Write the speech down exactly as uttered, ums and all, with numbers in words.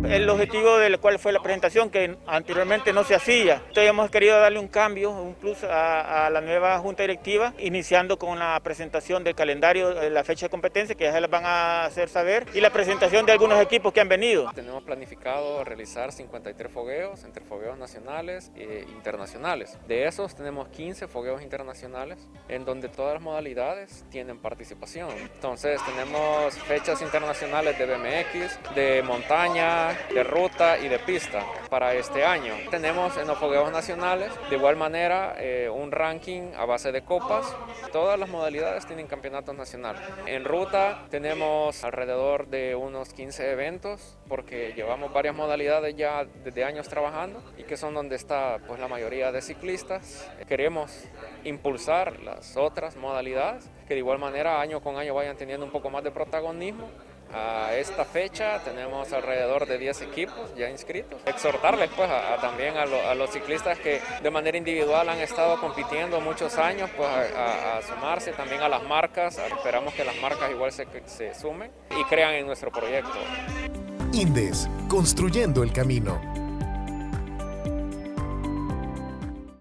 el objetivo del cual fue la presentación, que anteriormente no se hacía. Entonces hemos querido darle un cambio, un plus a, a la nueva junta directiva, iniciando con la presentación del calendario, de la fecha de competencia, que ya se las van a hacer saber, y la presentación de algunos equipos que han venido. Tenemos planificado realizar cincuenta y tres fogueos, entre fogueos nacionales e internacionales. De esos tenemos quince fogueos internacionales, en donde todas las modalidades tienen participación. Entonces tenemos fechas internacionales de B M X, de montaña, de ruta y de pista para este año. Tenemos en los fogueos nacionales, de igual manera, eh, un ranking a base de copas. Todas las modalidades tienen campeonatos nacionales. En ruta tenemos alrededor de unos quince eventos, porque llevamos varias modalidades ya desde años trabajando y que son donde está pues la mayoría de ciclistas. Queremos impulsar las otras modalidades que de igual manera año con año vayan teniendo un poco más de protagonismo. A esta fecha tenemos alrededor de diez equipos ya inscritos. Exhortarles pues a, a también a, lo, a los ciclistas que de manera individual han estado compitiendo muchos años, pues a, a, a sumarse también a las marcas. Esperamos que las marcas igual se, se sumen y crean en nuestro proyecto. Indes, construyendo el camino.